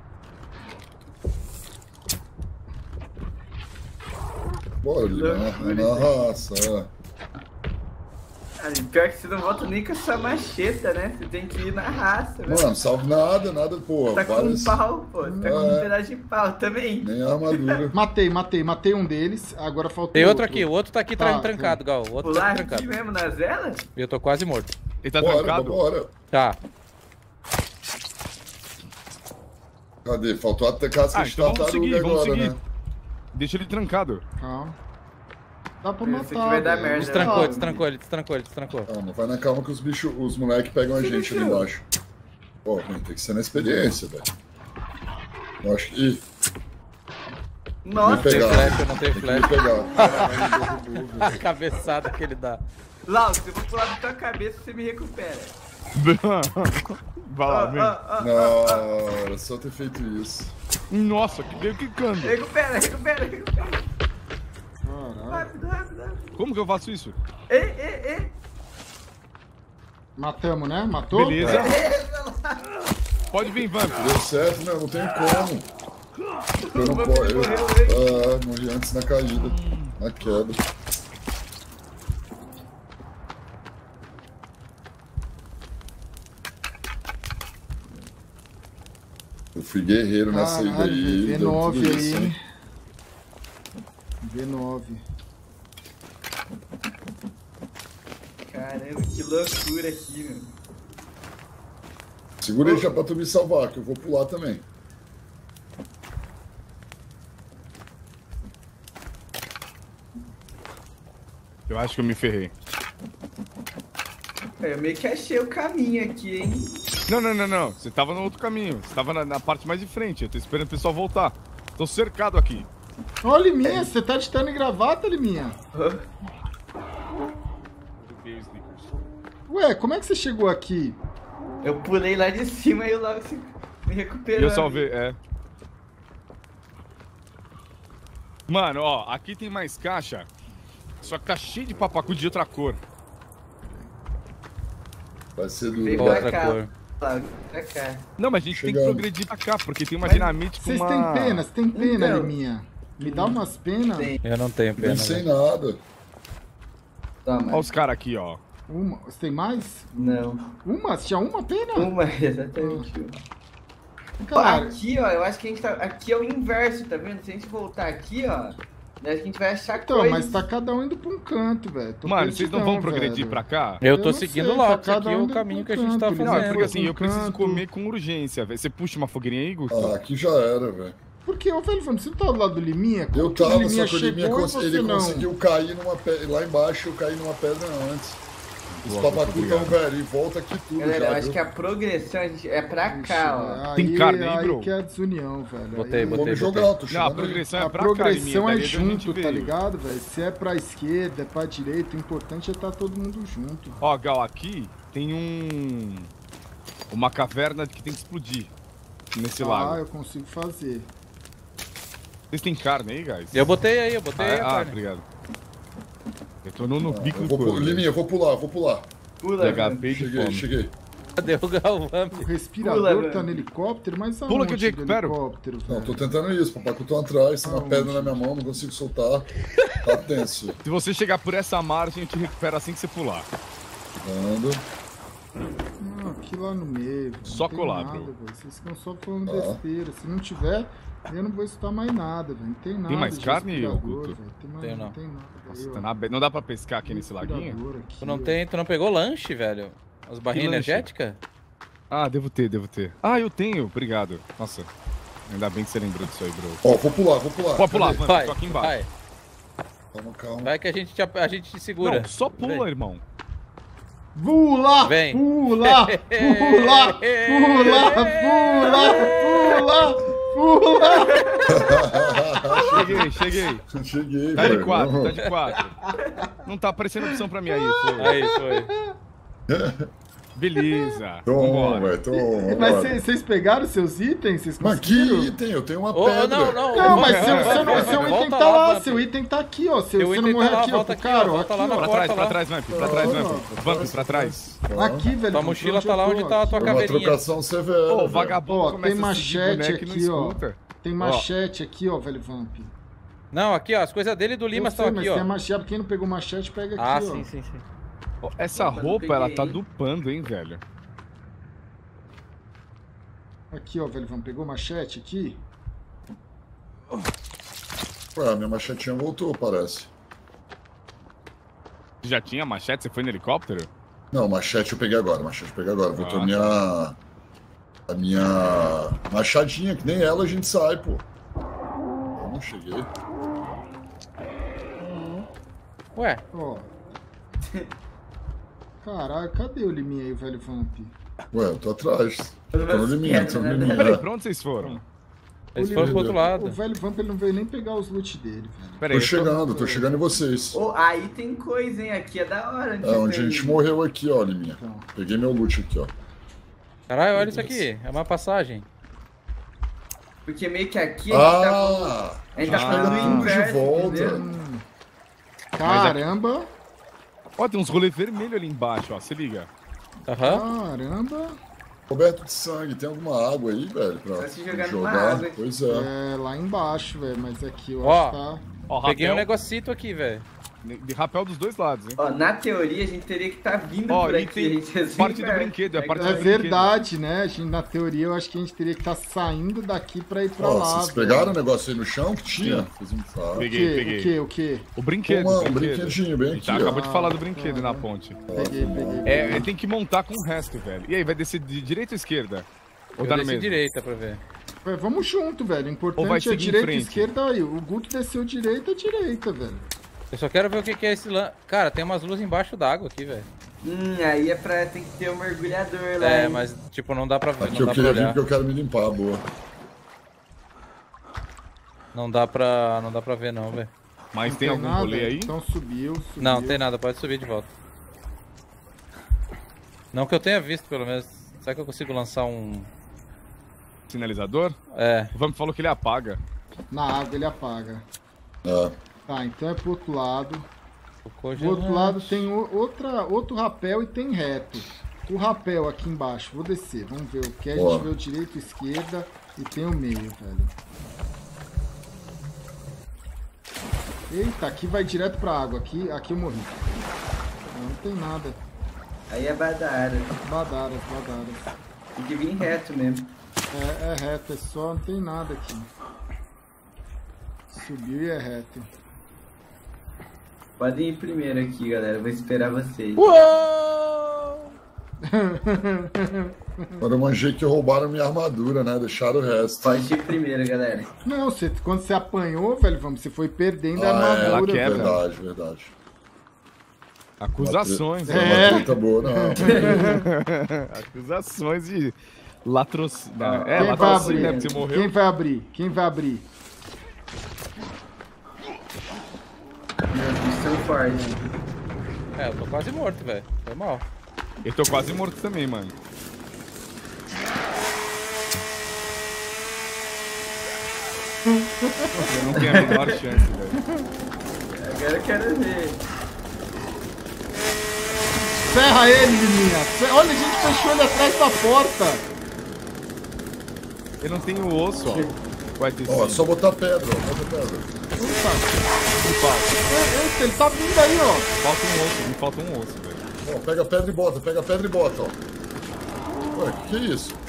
Bora, Lima, na, na raça. é. Cara, e pior que você não volta nem com essa macheta, né? Você tem que ir na raça, né? Mano, salve nada, nada, pô. Tá com várias- um pau, pô. Você tá com É. um pedaço de pau também. Nem a armadura. Matei, matei, matei um deles. Agora faltou Tem outro aqui, o outro tá aqui Tá, tra- trancado, Gal. O outro tá Pular aqui aqui trancado. mesmo nas velas? Eu tô quase morto. Ele tá Bora, trancado? bora. Tá. Cadê? Faltou até casca Ah, de então vamos tartaruga seguir, vamos agora, seguir. né? Deixa ele trancado. Calma. Dá pra Esse matar. aqui vai dar velho. merda. Destrancou, Ah, destrancou ele, destrancou ele, destrancou. Calma, vai na calma que os bichos, os moleques pegam a gente ali embaixo. Pô, mano, tem que ser na experiência, velho. Eu acho que. Ih, Nossa, me Tem pegar. flash, eu não tenho Tem que me flash. pegar. A cabeçada que ele dá. Lau, se eu vou pular da tua cabeça, você me recupera. Vai lá, Ó, vem. ó, ó, Não, ó, era só ter feito isso. Nossa, que veio quicando. Recupera, recupera, recupera. Caralho. Rápido, rápido, rápido. Como que eu faço isso? Ei, ei, ei. Matamos, né? Matou? Beleza. Pode vir, Vamp. Deu certo, não, não tem como. Eu não Vamp posso. Eu, morreu, hein? ah, morri antes na caída. Na queda. Eu fui guerreiro nessa ida aí. V deu nove tudo aí, isso, hein? V nove. Caramba, que loucura aqui, meu. Segura aí já pra tu me salvar, que eu vou pular também. Eu acho que eu me ferrei. Eu meio que achei o caminho aqui, hein? Não, não, não, não. Você tava no outro caminho. Você tava na, na parte mais de frente. Eu tô esperando o pessoal voltar. Tô cercado aqui. Ô, Liminha, você tá de terno e gravata, Liminha? Ué, como é que você chegou aqui? Eu pulei lá de cima e eu logo se- me recuperando. Eu salvei, é. Mano, ó, aqui tem mais caixa. Só que tá cheio de papacu de outra cor. Vai ser Vem do... pra Outra cá, cor. Flávio, pra cá. Não, mas a gente tem que Chegando. progredir pra cá, porque tem uma Mas dinamite com Vocês uma... têm pena, você tem pena, Então. Liminha? Me dá umas penas? Tem. Eu não tenho pena. Nem sei velho. nada. Toma. Ó os caras aqui, ó. Uma. Você tem mais? Não. Uma? Você tinha uma pena? Uma, exatamente uma. Pô, Cara, aqui, ó, eu acho que a gente tá... Aqui é o inverso, tá vendo? Se a gente voltar aqui, ó, acho que a gente vai achar então, coisa. mas tá cada um indo pra um canto, velho. Tô Mano, vocês não perdidão, vão progredir velho. pra cá? Eu Eu tô não seguindo sei, o Lopes tá cada aqui, um o indo caminho que pro a gente tá canto, Não, é Zero, porque fazendo. assim, eu um preciso canto. comer com urgência, velho. Você puxa uma fogueirinha aí, Gusto? Ah, aqui já era, velho. Por que, ô, velho, você não tá do lado do Liminha? Como Eu que o tava, Liminha só que o Liminha chegou e cons- você ele não? conseguiu cair numa pedra. Lá embaixo eu caí numa pedra antes. Os Boa, papacu muito tão velho, e volta aqui tudo Galera, já, eu acho viu? que a progressão a gente- é pra cá, ó. Aí, Tem carne aí, aí bro? que é a desunião, velho. Botei, Aí- botei. Vamos jogar, tô Não, a chegando aí. progressão é A pra cá, Liminha, progressão é dali onde a gente junto, tá veio. ligado, velho? Se é pra esquerda, é pra direita, o importante é estar todo mundo junto. Ó, Gal, aqui tem um... Uma caverna que tem que explodir. Nesse Ah, lago. eu consigo fazer. Vocês têm carne aí, guys? Eu botei aí, eu botei Ah, aí é? a Ah, carne. obrigado. Eu tô no, no bico Eu do vou pu- couro. Liminha, eu vou pular, vou pular. Pula, Pegar mano. peito de Cheguei, fome. cheguei. Cadê o Galvamp? O respirador Pula, tá velho. no helicóptero, mas aonde Pula que eu te do recupero. helicóptero, Não, velho? tô tentando isso, papacu tô atrás, tem uma Aonde? pedra na minha mão, não consigo soltar. Tá tenso. Se você chegar por essa margem, eu te recupero assim que você pular. Ando. Não, aqui lá no meio. Só não tem colar, nada, bro. velho. Vocês ficam só falando Tá. besteira. Se não tiver, eu não vou escutar mais nada, velho. Não tem nada. mais de carne, respirador, Guto? velho. Tem mais, Tenho, não. não. tem nada. Nossa, Aí, ó. tá na be- não dá pra pescar aqui nesse laguinho? Respirador aqui, Tu não ó. tem, tu não pegou lanche, velho? As barrinhas Que lanche? energéticas? Ah, devo ter, devo ter. Ah, eu tenho, obrigado. Nossa, ainda bem que você lembrou disso aí, bro. Ó, vou pular, vou pular. Pode pular, Cadê? mano, Vai, tô aqui embaixo. vai. Calma, calma. Vai que a gente te, a gente te segura. Não, só pula, Vem. irmão. Pula! Vem. Pula! Pula! Pula! Pula! Pula! Pula! Cheguei, cheguei. Cheguei, Tá de velho. quatro, tá de quatro. Não tá aparecendo opção pra mim aí, foi. Aí, foi. Beleza, Toma, vambora. velho, toma. Mas vambora. cês- vocês pegaram seus itens? Vocês Mas que conseguiram? item? Eu tenho uma Ô, pedra. não, não. Não, mas volta, seu, volta, seu, volta, seu volta item tá lá, lá, Vamp. seu item tá aqui, ó. Seu, Seu você item não tá morreu lá, aqui, ó, volta pro aqui, ó, cara, ó. volta Aqui, lá na ó. Pra porta trás, pra lá. trás, Vamp, pra trás, Ó, Vamp. Vamp, pra trás. Aqui, velho. Tua onde mochila eu tá lá tô, onde tá a tua aqui, É ó. uma caveirinha. trocação severa. Ô, velho. vagabundo Ó, começa tem a seguir machete boneco e não aqui, ó. escuta. Tem machete aqui, ó, velho Vamp. Não, aqui, ó. As coisas dele e do Lima Eu estão sei, mas aqui, tem a ó. machete, quem não pegou machete, pega aqui, Ah, ó. sim, sim, sim. Ó, essa Opa, não roupa, ela peguei, tá hein? dupando, hein, velho. Aqui, ó, velho Vamp. Pegou machete aqui? Ué, minha machetinha voltou, parece. Você já tinha machete? Você foi no helicóptero? Não, machete eu peguei agora, machete eu peguei agora. Voltou Ah, a minha... A minha... machadinha, que nem ela a gente sai, pô. Eu não cheguei. Ué, Ó. Caralho, cadê o Liminha aí, o velho Vamp? Ué, eu tô atrás. Tô no limite, tô no Né? Peraí, limite. pra onde vocês foram? eles O foram Lima- pro outro lado. O velho Vamp ele não veio nem pegar os loot dele, velho. Peraí, Tô eu chegando, tô chegando em vocês. Ô, aí tem coisa, hein? Aqui é da hora. É, onde a gente morreu aqui, ó, Liminha. Então. Peguei meu loot aqui, ó. Caralho, olha isso aqui. É uma passagem. Porque meio que aqui a gente tá... Ah! A gente tá Ah, falando tudo do de inverso, volta. entendeu? Caramba! Ó, tem uns rolês vermelhos ali embaixo, ó. Se liga. Aham. Caramba! Coberto de sangue, tem alguma água aí, velho? Pra Só se jogar numa jogar? água. Pois é. É, lá embaixo, velho, mas aqui eu Ó. acho que tá... Ó, Peguei rapel, um negocito aqui, velho. de rapel dos dois lados, hein? Ó, na teoria a gente teria que estar vindo Ó, por e aqui. tem a gente assim, parte do perto. brinquedo, é parte É do verdade, né? A gente, na teoria, eu acho que a gente teria que estar saindo daqui pra ir pra Ó, lá. vocês velho. pegaram o negócio aí no chão que tinha? Vocês não falam. O Peguei, quê? peguei. O quê? O quê? O brinquedo. Uma- o um brinquedo. brinquedinho bem A gente aqui, ó. acabou de falar do Ah, brinquedo tá. na ponte. Peguei, peguei. É, ele tem que montar com o resto, velho. E aí, vai descer de direita ou esquerda? Ou Eu tá no desci mesmo? direita pra ver. Ué, vamos junto, velho. O Ou vai importante é seguir em direita e frente? esquerda aí. O Guto desceu direita, direita, velho. Eu só quero ver o que, que é esse lan... Cara, tem umas luzes embaixo d'água aqui, velho. Hum, aí é pra tem que ter um mergulhador lá. É, hein? mas tipo, não dá pra ver, Aqui não eu dá pra queria vir olhar. porque eu quero me limpar, boa. Não dá pra. Não dá pra ver não, velho. Mas Não tem algum nada? rolê aí? Então subiu, subiu. Não, não tem nada, pode subir de volta. Não que eu tenha visto, pelo menos. Será que eu consigo lançar um. Sinalizador? É. O Vamp falou que ele apaga. Na água ele apaga. É. Tá, então é pro outro lado. O Do congelante. outro lado tem o- outra, outro rapel e tem reto. O rapel aqui embaixo, vou descer, vamos ver o que a Boa. gente vê o direito, esquerda e tem o meio, velho. Eita, aqui vai direto pra água, aqui, aqui eu morri. Não, não tem nada. Aí é badara. Badaras, badaras. Tem que vir reto mesmo. É, é reto, é só, não tem nada aqui. Subiu e é reto. Podem ir primeiro aqui, galera. Eu vou esperar vocês. Uou! Agora eu manjei que roubaram minha armadura, né? Deixaram o resto. Pode ir primeiro, galera. Não, você, quando você apanhou, velho, vamos, você foi perdendo a Ah, é, armadura, ela quebra. velho. Verdade, verdade. Acusações, Não é né? uma treta boa, não. Acusações de latrocínio. É, Quem vai latrocínio, né? abrir? Porque você morreu. Quem vai abrir? Quem vai abrir? Meus bichos são fortes. É, eu tô quase morto, velho. Foi mal. Eu tô quase morto também, mano. Eu não tenho a menor chance, velho. Agora eu quero ver. Ferra ele, menina! Fe- Olha, a gente fechou ele atrás da porta! Eu não tenho osso, ó. Vai ter Ó, sim. só botar pedra, ó. Bota pedra. Puta! Me falta. É, Eita, ele tá vindo aí, ó! Falta um osso, me falta um osso, velho. Ó, pega a pedra e bota, pega a pedra e bota, ó. Ué, que que é isso?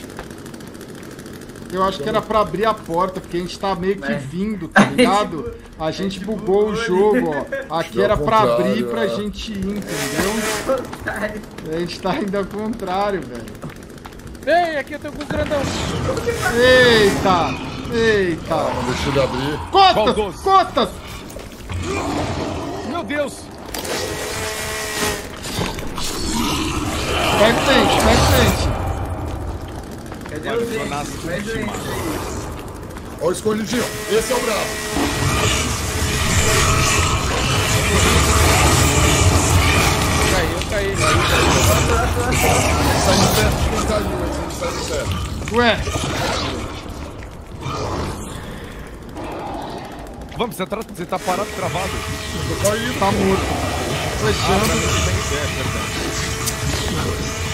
Eu acho que era pra abrir a porta, porque a gente tá meio que Mas- vindo, tá ligado? A gente bugou o jogo, ó. Aqui era pra Ao abrir contrário, pra é. gente ir, entendeu? A gente tá indo ao contrário, velho. Ei, aqui eu tenho um grandão. Eita! Eita! Não deixa ele abrir. Qual Cotas! doce? Cotas! Meu Deus! Vai em frente, vai em frente! Cadê Vai os funcionar dentes? assim, Mais te doentes mata. aí. Ó o escondidinho. Esse é o brabo. Caiu, caiu. Sai de perto de quem caiu, esse sai de perto. Ué, Vamos, você tá, você tá parado, travado. Tô caindo. tá morto. Fechando. É, verdade.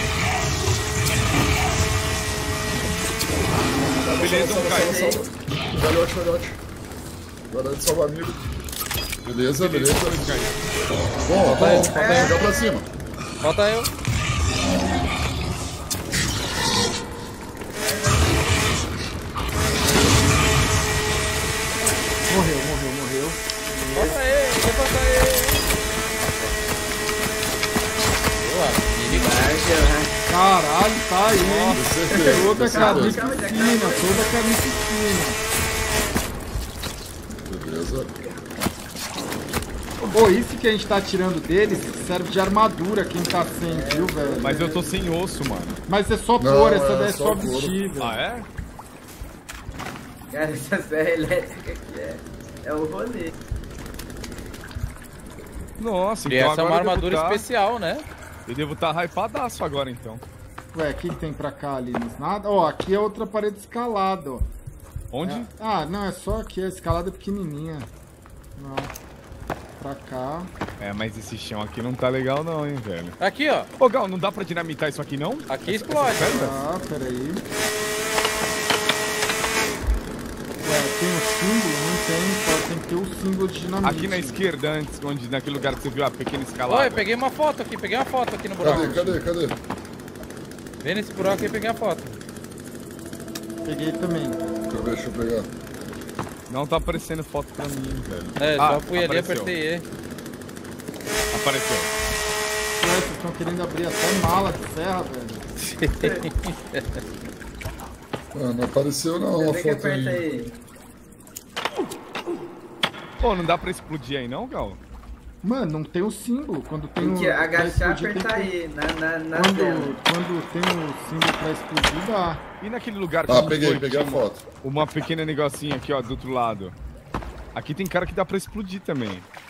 Beleza, um caiu. Velhote, velhote. Velhote, salva amigo. Beleza, beleza. Bom, bom. Joga pra cima. Falta eu. Morreu, morreu, morreu. Falta ele, levanta ele. Boa, perigo. Caralho, tá aí. Com certeza, Toda com carnificina, certeza. toda carnificina. Beleza. Pô, isso que a gente tá tirando deles serve de armadura quem tá sem, viu, velho? Mas eu tô sem osso, mano. Mas é só Não, pôr, essa é daí é só só couro. vestir, velho. Ah, é? Cara, essa serra elétrica aqui é, é o rolê. Nossa, E então essa é agora uma eu devo armadura tá- especial, né? Eu devo estar tá hypadaço agora, então. Ué, o que, que tem pra cá, Linus? Nada? Ó, aqui é outra parede escalada, ó. Onde? É- Ah, não, é só aqui, a escalada é pequenininha. Não. Pra cá. É, mas esse chão aqui não tá legal não, hein, velho. Aqui, ó. Ô, Gal, não dá pra dinamitar isso aqui, não? Aqui explode. Ah, peraí. Ué, tem um símbolo? Não tem, só tem que ter o símbolo de dinamite. Aqui na esquerda, antes, onde, naquele lugar que você viu a pequena escalada. Oi, peguei uma foto aqui, peguei uma foto aqui no buraco. Cadê, cadê, cadê? Vem nesse buraco aí e peguei a foto. Peguei também. Deixa eu ver, deixa eu pegar. Não tá aparecendo foto pra mim, velho. É, Ah, só fui ali, apareceu. apertei E. Apareceu. Ué, vocês estão querendo abrir até mala de serra, velho. Ah, não apareceu não a Vê que foto aperta aí. aí. Pô, não dá pra explodir aí não, Gal? Mano, não tem o símbolo. Quando tem Tem o. que pra agachar e explodir, apertar tem que- aí, na, na, na Quando, tela. quando tem o símbolo pra explodir, dá. E naquele lugar que Ah, a gente peguei, foi, peguei a tinha uma- foto. Uma pequena negocinho aqui, ó, do outro lado. Aqui tem cara que dá pra explodir também.